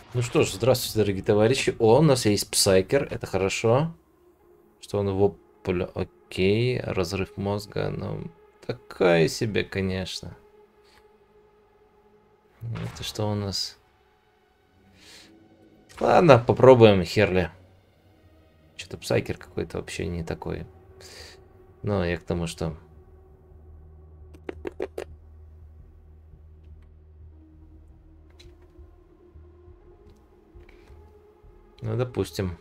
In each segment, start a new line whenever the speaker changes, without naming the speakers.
Ну что ж, здравствуйте, дорогие товарищи. О, у нас есть Псайкер, это хорошо. Что он его... Окей, разрыв мозга, ну... Такая себе, конечно. Это что у нас? Ладно, попробуем, Херли. Что-то Псайкер какой-то вообще не такой. Но я к тому, что... Ну, допустим.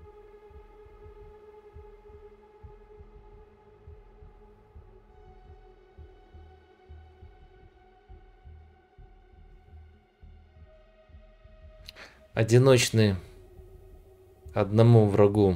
Одиночный. Одному врагу.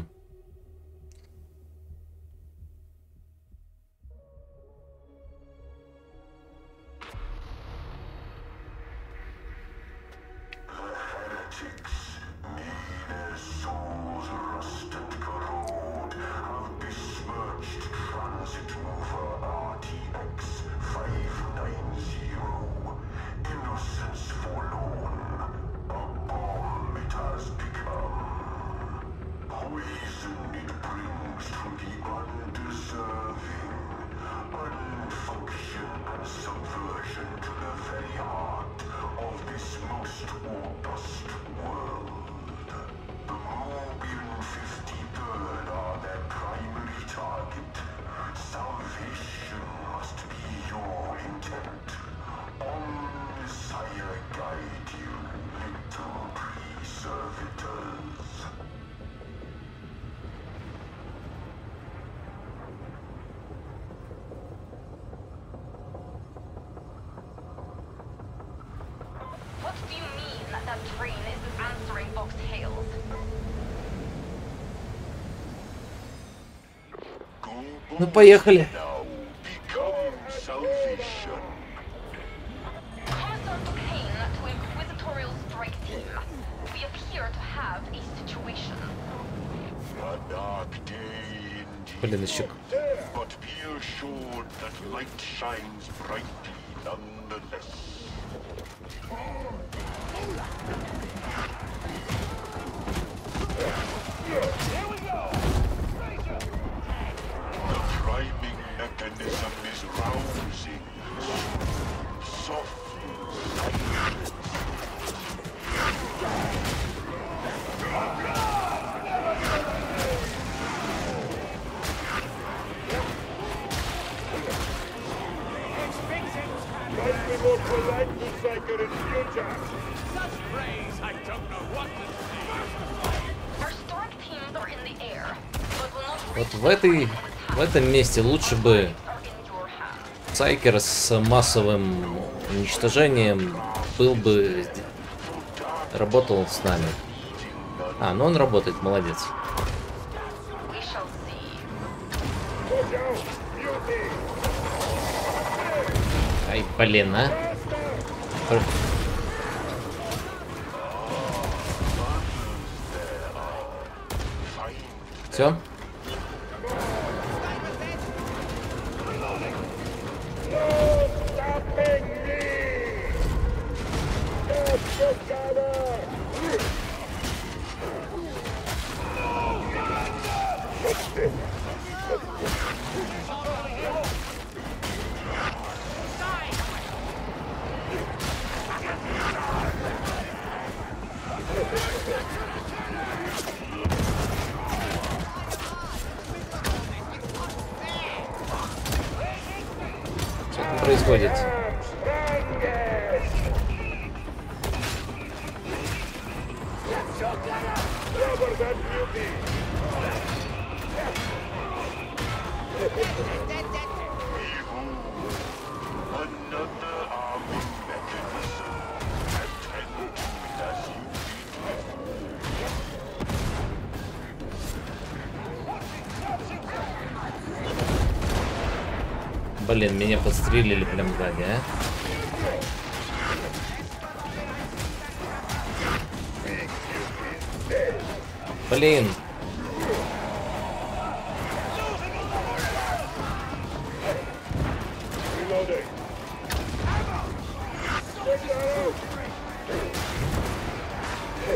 Ну, поехали. Блин, еще...
Mechanism is rousing. Softly. Might be more polite to Psyker in future.
Such praise, I don't know what to say.
Our storm teams are in the air, but will not
Вот в этом месте лучше бы Псайкер с массовым уничтожением был бы... Работал с нами. А, ну он работает, молодец.
we shall see.
Ай, блин, а. Все? Что там происходит?
Another arming mechanism. Attend to it as you
Блин, меня подстрелили прям сзади, а? Блин.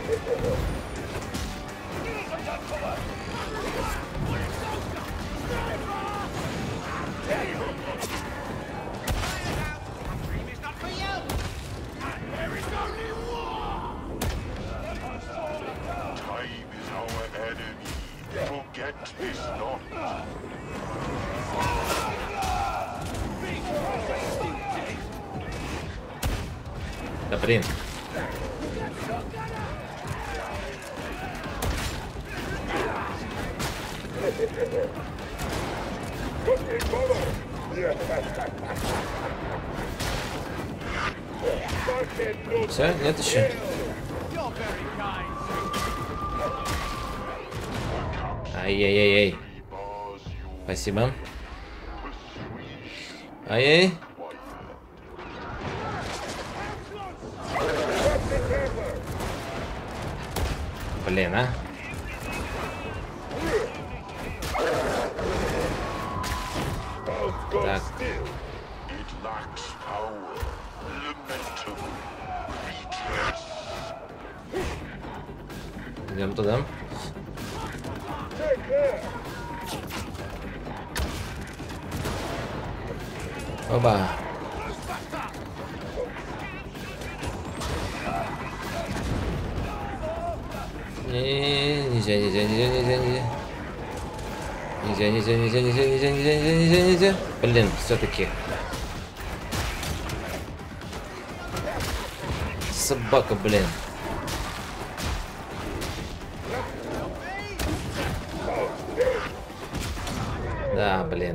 Time is our enemy. Forget this not.
Да блин. Все, нет еще.
You're very kind.
Ай-яй-яй-яй. Спасибо. Ай-яй. Блин, а. Так,
It lacks power. Lamentable. Redress.
идем туда. Оба. Не, нельзя, нельзя, нельзя, нельзя, нельзя. Нельзя, нельзя, нельзя, нельзя, нельзя, нельзя, нельзя, нельзя. Блин, все-таки. Собака, блин. Да, блин.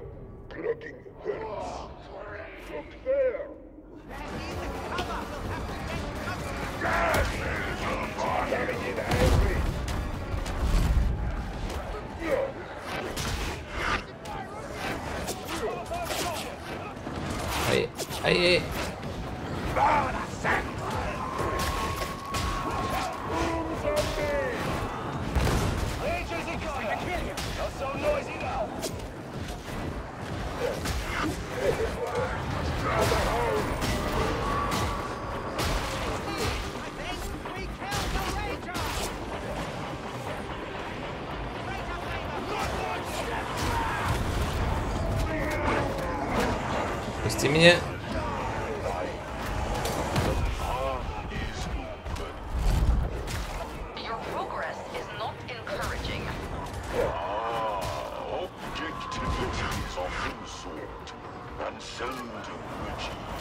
Ай, ай, ай. Пусти меня.
Your progress is not encouraging.
Objectivity is often sought and seldom achieved.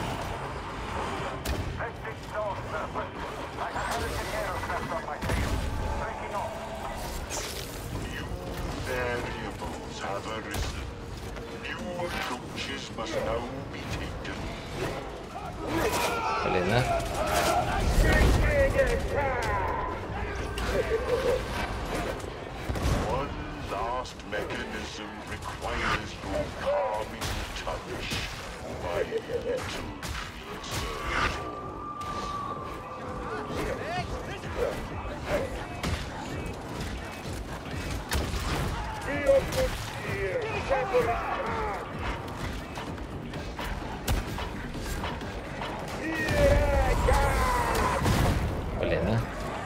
New variables have arisen. New approaches must now be taken.
Блин, а.
One last mechanism requires your calming touch. My little creature.
Блин, а.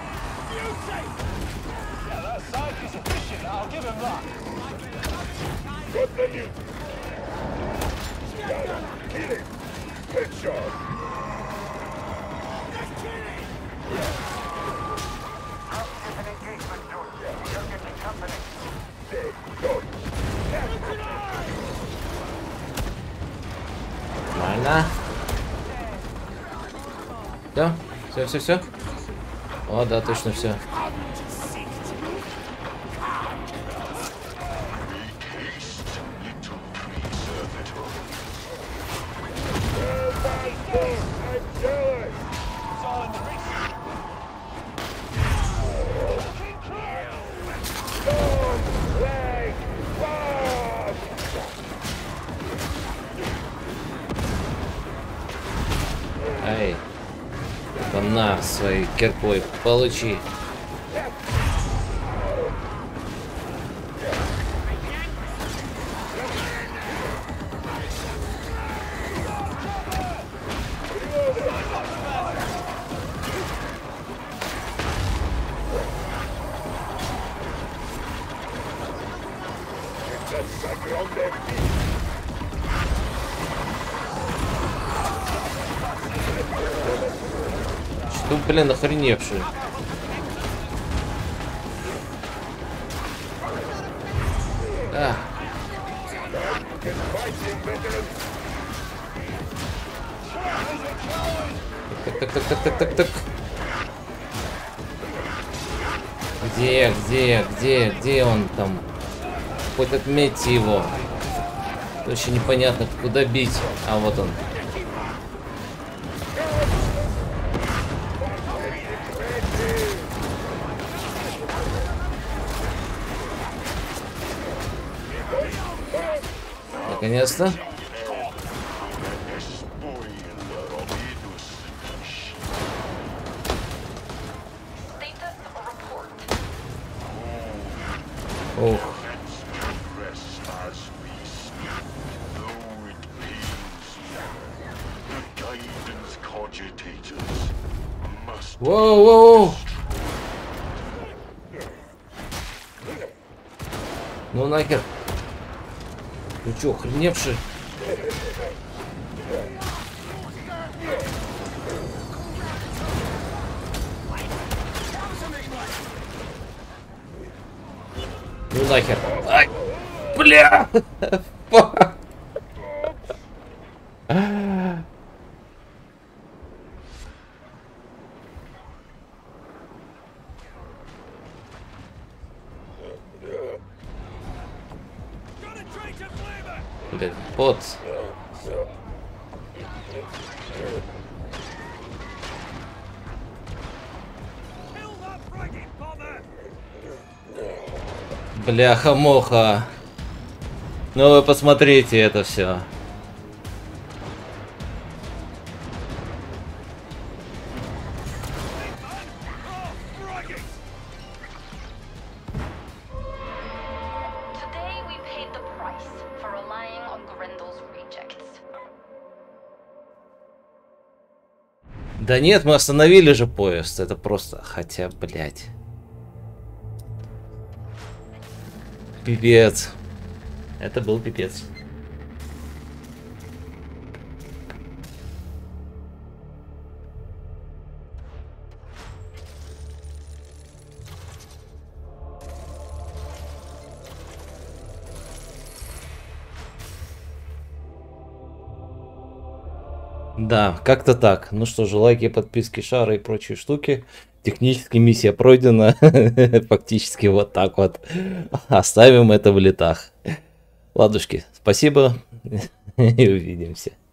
Нормально. Все, все, все. О, да, точно все. Ай. Да на, своей киркой получи. Что, блин, охреневший? А. Так. Где он там? Хоть отметьте его. Вообще непонятно, куда бить. А вот он. Наконец-то. Ох. Воу. Ну нахер. Ты чё, охреневший? Ну нахер. Ай! Бля! Блин, вот. Бляха-муха. Ну вы посмотрите это все. Да нет, мы остановили же поезд. Это просто... Хотя, блядь. Пипец. Это был пипец. Да, как-то так. Ну что же, лайки, подписки, шары и прочие штуки. Технически миссия пройдена. Фактически вот так вот. Оставим это в летах. Ладушки, спасибо и увидимся.